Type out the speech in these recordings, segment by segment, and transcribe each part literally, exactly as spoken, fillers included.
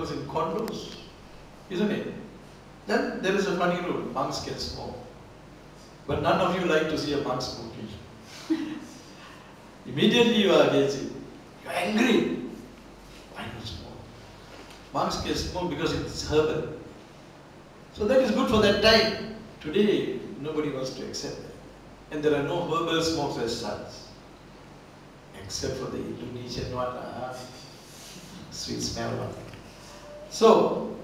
temples in condos, isn't it? Then there is a funny rule, monks can smoke. But none of you like to see a monk smoking. Immediately you are against it. You are angry. Why not smoke? Monks can smoke because it's herbal. So that is good for that time. Today, nobody wants to accept that. And there are no herbal smokes as such. Except for the Indonesian one. Ah, sweet smell one. So,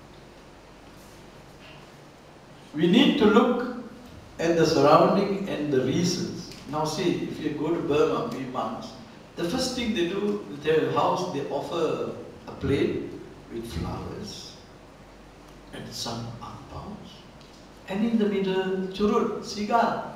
we need to look at the surrounding and the reasons. Now see, if you go to Burma, we monks, the first thing they do with their house, they offer a plate with flowers and some angpaos. And in the middle, churut, cigar.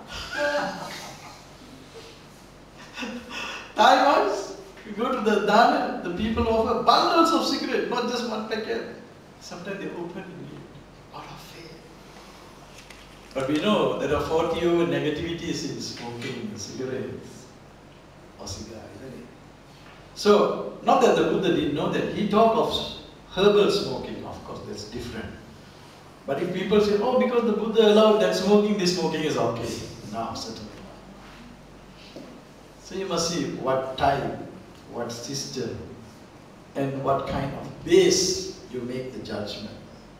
Thai monks, you go to the dana, the people offer bundles of cigarettes, not just one packet. Sometimes they open and eat. Out of faith. But we know there are forty over negativities in smoking cigarettes or cigar, isn't it? So, not that the Buddha didn't know that. He talked of herbal smoking, of course, that's different. But if people say, oh, because the Buddha allowed that smoking, this smoking is okay. No, certainly not. So you must see what type, what system, and what kind of base you make the judgment.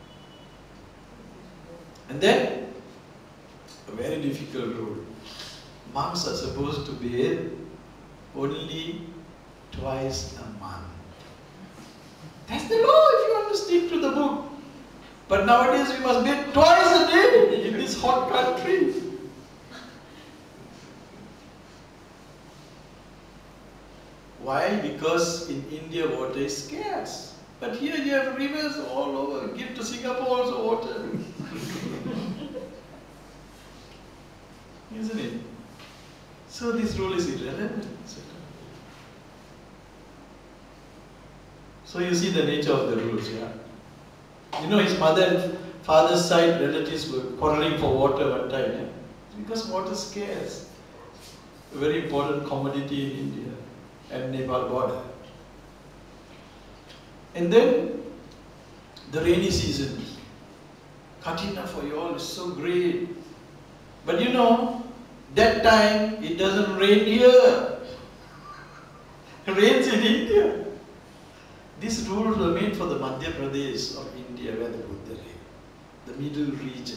And then, a very difficult rule. Monks are supposed to bathe only twice a month. That's the law if you want to stick to the book. But nowadays we must bathe twice a day in this hot country. Why? Because in India water is scarce. But here you have rivers all over. Give to Singapore also water. Isn't it? So this rule is irrelevant. So you see the nature of the rules, yeah? You know, his mother and father's side relatives were quarreling for water one time, yeah? Because water is scarce. A very important commodity in India and Nepal border. And then the rainy season. Katina for you all is so great. But you know, that time it doesn't rain here. It rains in India. These rules were made for the Madhya Pradesh of India where the Buddha lived, the middle region.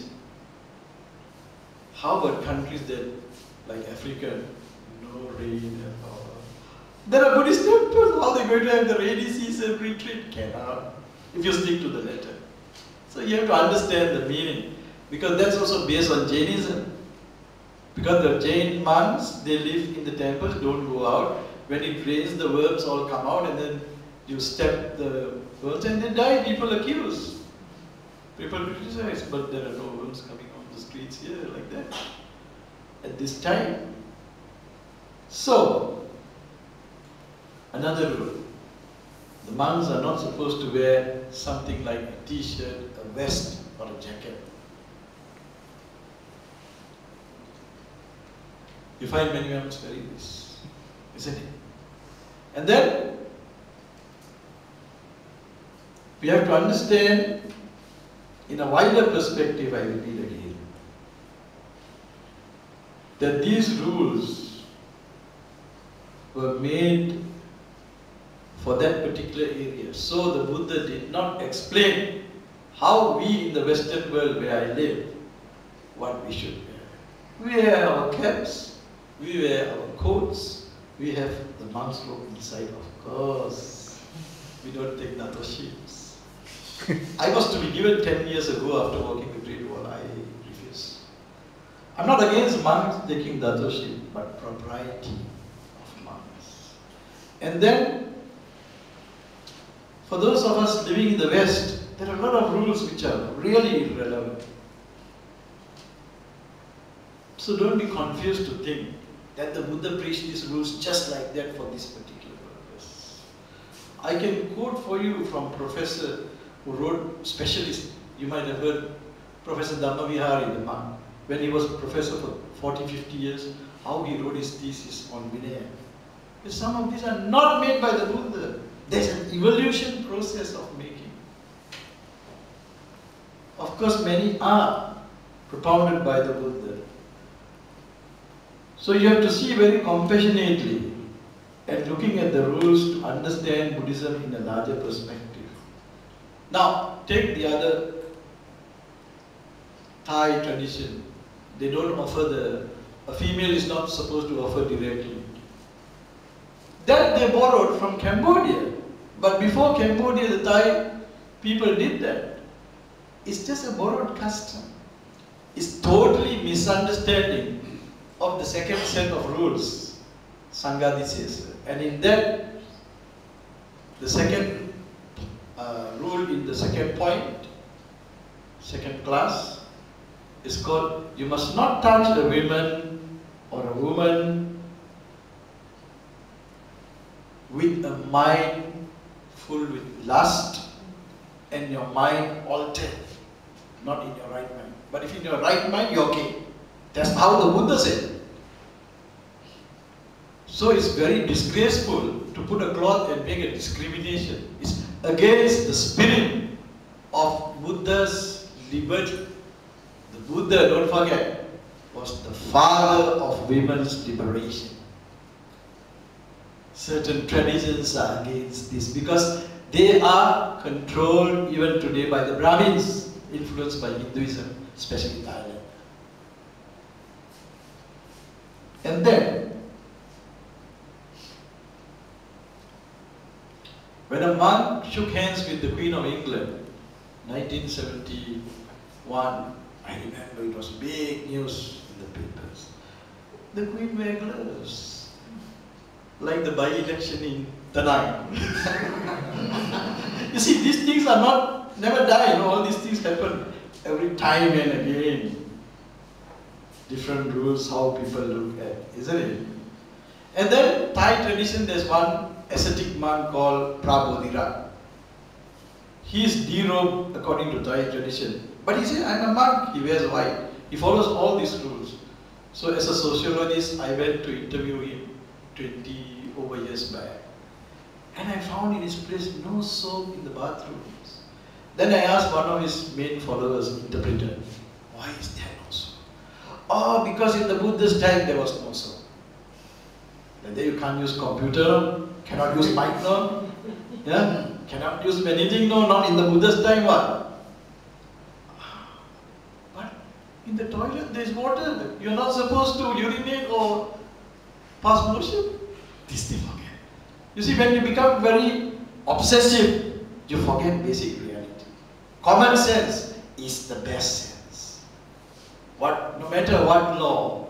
How about countries that, like Africa, no rain at all? There are Buddhist temples, how are they going to have the rainy season retreat? Cannot, if you stick to the letter. So you have to understand the meaning, because that's also based on Jainism. Because the Jain monks, they live in the temples, don't go out. When it rains, the worms all come out and then you step the worms and they die, people accuse. People criticize, but there are no worms coming on the streets here like that at this time. So, another rule. The monks are not supposed to wear something like a t-shirt, a vest or a jacket. You find many monks wearing this, isn't it? And then, we have to understand, in a wider perspective, I repeat again, that these rules were made for that particular area. So the Buddha did not explain how we in the Western world where I live, what we should wear. We wear our caps, we wear our coats, we have the monk's robe inside, of course. We don't take natoships. I was to be given ten years ago after working with Great Wall. I refuse. I'm not against monks taking datoship, but propriety of monks. And then, for those of us living in the West, there are a lot of rules which are really irrelevant. So don't be confused to think that the Buddha preached these rules just like that for this particular purpose. I can quote for you from Professor who wrote specialist. You might have heard Professor Dhammavihari, the monk, when he was professor for forty, fifty years, how he wrote his thesis on Vinaya. Some of these are not made by the Buddha. There's an evolution process of making. Of course, many are propounded by the Buddha. So you have to see very compassionately and looking at the rules to understand Buddhism in a larger perspective. Now, take the other Thai tradition. They don't offer the, a female is not supposed to offer directly. That they borrowed from Cambodia. But before Cambodia, the Thai people did that. It's just a borrowed custom. It's totally misunderstanding of the second set of rules, Sangha. And in that, the second uh, rule in the second point, second class, is called, you must not touch a woman or a woman with a mind full with lust and your mind altered, not in your right mind. But if in your right mind, you're okay. That's how the Buddha said. So it's very disgraceful to put a cloth and make a discrimination. It's against the spirit of Buddha's liberty. The Buddha, don't forget, was the father of women's liberation. Certain traditions are against this because they are controlled even today by the Brahmins, influenced by Hinduism, especially Thailand. And then, when a monk shook hands with the Queen of England, nineteen seventy-one, I remember it was big news in the papers. The Queen wear gloves, like the by-election in Tanai. You see, these things are not, never die, you know, all these things happen every time and again. Different rules, how people look at, isn't it? And then, Thai tradition, there's one ascetic monk called Prabodhira. He is derobed according to Thai tradition. But he said, I'm a monk, he wears white. He follows all these rules. So as a sociologist, I went to interview him twenty over years back. And I found in his place no soap in the bathrooms. Then I asked one of his main followers, interpreter, why is there no soap? Oh, because in the Buddha's time there was no soap. And then you can't use computer, cannot use mic, no? Yeah? Cannot use anything, no, not in the Buddha's time, what? But in the toilet there is water. You're not supposed to urinate or pass motion. This they forget. You see, when you become very obsessive, you forget basic reality. Common sense is the best sense. What, no matter what law,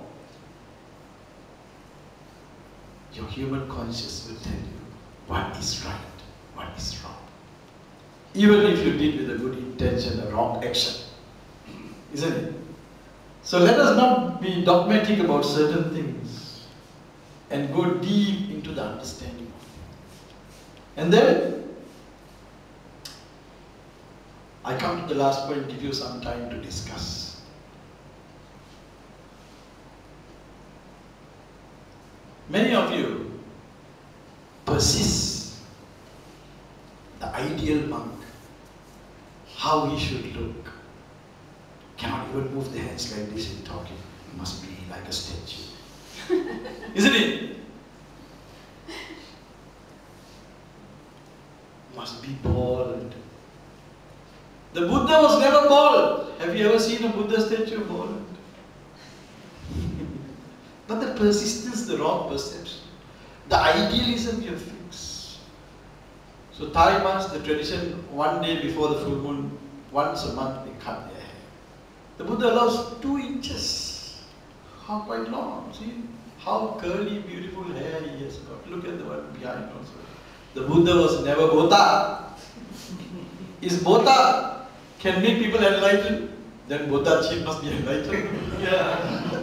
your human conscience will tell you what is right, what is wrong. Even if you did with a good intention a wrong action. Isn't it? So let us not be dogmatic about certain things and go deep into the understanding of it. And then, I come to the last point, give you some time to discuss. Many of you persist the ideal monk, how he should look. Cannot even move the hands like this in talking. Must be like a statue. Isn't it? Must be bald. The Buddha was never bald. Have you ever seen a Buddha statue bald? But the persistence, the wrong perception. The idealism you fix. So Thai monks, the tradition, one day before the full moon, once a month they cut their hair. The Buddha allows two inches. How quite long, see? How curly, beautiful hair he has got. Look at the one behind also. The Buddha was never Bota. Is Bota can make people enlightened? Then Bota Chin must be enlightened. Yeah.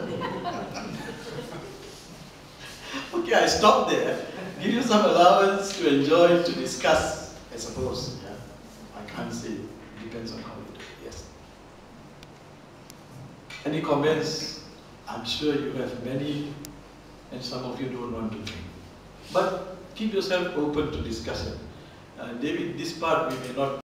Okay, I stop there. Give you some allowance to enjoy, to discuss, I suppose. Yeah? I can't say. It depends on how you do it. Yes. Any comments? I'm sure you have many, and some of you don't want to think. But keep yourself open to discussion. Uh, David, this part we may not